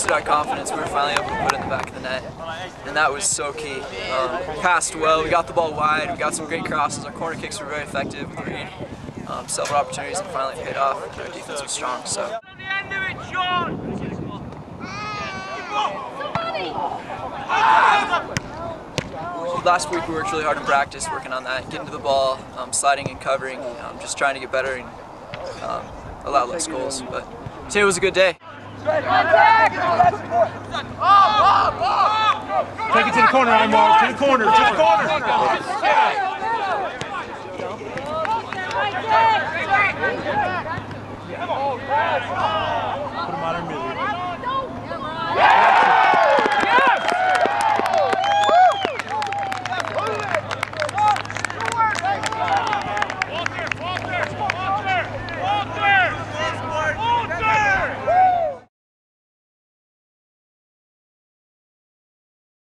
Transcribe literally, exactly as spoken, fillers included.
boosted our confidence. We were finally able to put it in the back of the net, and that was so key. Um, passed well, we got the ball wide, we got some great crosses, our corner kicks were very effective, we created um, several opportunities and finally paid off, and our defense was strong. So. Last week we worked really hard in practice, working on that, getting to the ball, um, sliding and covering, um, just trying to get better and um, allow less goals. But today was a good day. Take it to the corner, Imar. To the corner. To the corner. Put him out in the middle.